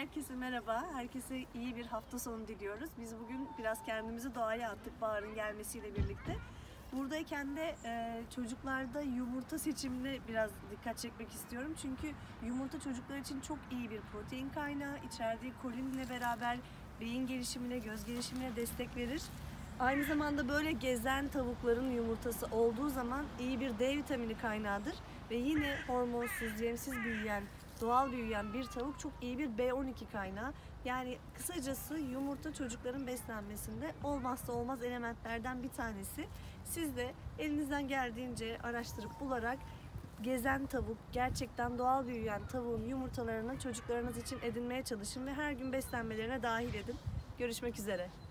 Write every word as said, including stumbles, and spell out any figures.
Herkese merhaba, herkese iyi bir hafta sonu diliyoruz. Biz bugün biraz kendimizi doğaya attık baharın gelmesiyle birlikte. Buradayken de e, çocuklarda yumurta seçimine biraz dikkat çekmek istiyorum. Çünkü yumurta çocuklar için çok iyi bir protein kaynağı. İçerdiği kolinle beraber beyin gelişimine, göz gelişimine destek verir. Aynı zamanda böyle gezen tavukların yumurtası olduğu zaman iyi bir D vitamini kaynağıdır. Ve yine hormonsuz, yemsiz büyüyen, doğal büyüyen bir tavuk çok iyi bir B on iki kaynağı. Yani kısacası yumurta çocukların beslenmesinde olmazsa olmaz elementlerden bir tanesi. Siz de elinizden geldiğince araştırıp bularak gezen tavuk, gerçekten doğal büyüyen tavuğun yumurtalarını çocuklarınız için edinmeye çalışın ve her gün beslenmelerine dahil edin. Görüşmek üzere.